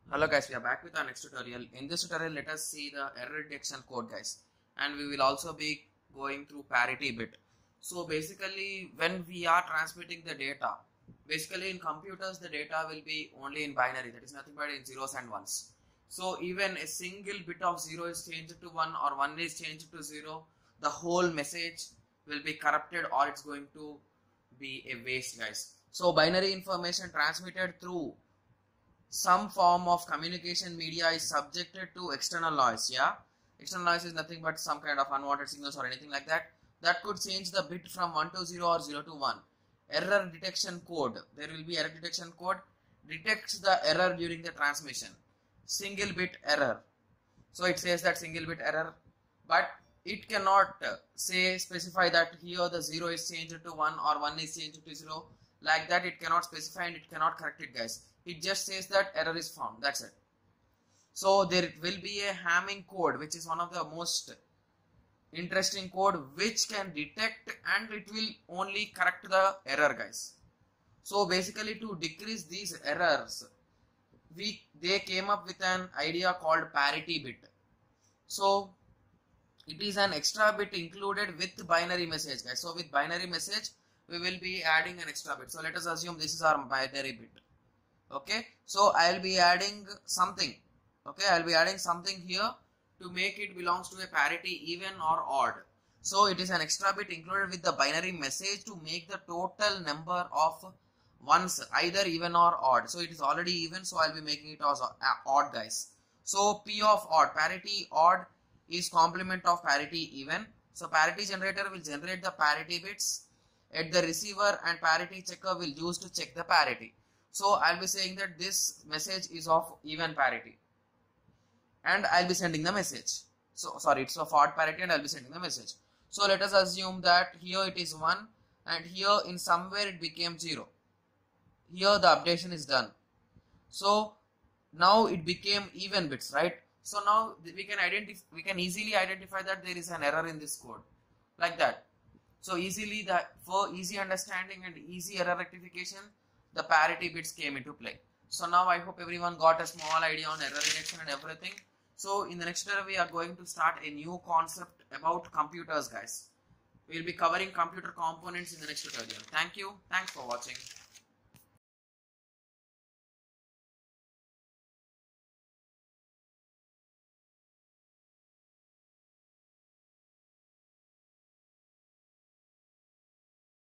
Hello guys, we are back with our next tutorial. In this tutorial, let us see the error detection code guys, and we will also be going through parity bit. So basically when we are transmitting the data, basically in computers the data will be only in binary, that is nothing but in zeros and ones. So even a single bit of 0 is changed to 1 or 1 is changed to 0, the whole message will be corrupted or it's going to be a waste guys. So binary information transmitted through some form of communication media is subjected to external noise. External noise is nothing but some kind of unwanted signals or anything like that could change the bit from 1 to 0 or 0 to 1. Error detection code, there will be error detection code, detects the error during the transmission. Single bit error, so it says that single bit error, but it cannot specify that here the 0 is changed to 1 or 1 is changed to 0. Like that it cannot specify and it cannot correct it guys. It just says that error is found, that's it. So there will be a Hamming code, which is one of the most interesting code, which can detect and it will only correct the error guys. So basically to decrease these errors, they came up with an idea called parity bit. So it is an extra bit included with binary message guys. So with binary message we will be adding an extra bit. So let us assume this is our binary bit. Okay, so I'll be adding something. Okay, I'll be adding something here to make it belongs to a parity even or odd. So it is an extra bit included with the binary message to make the total number of ones either even or odd. So it is already even, so I'll be making it as odd guys. So P of odd, parity odd is complement of parity even. So parity generator will generate the parity bits at the receiver and parity checker will use to check the parity. So I'll be saying that this message is of even parity and I'll be sending the message. So sorry, it's of odd parity and I'll be sending the message. So let us assume that here it is 1 and here in somewhere it became 0. Here the updation is done. So now it became even bits, right? So now we can easily identify that there is an error in this code, like that. So easily, for easy understanding and easy error rectification, the parity bits came into play. So now I hope everyone got a small idea on error detection and everything. So in the next tutorial we are going to start a new concept about computers guys. We will be covering computer components in the next tutorial. Thank you. Thanks for watching.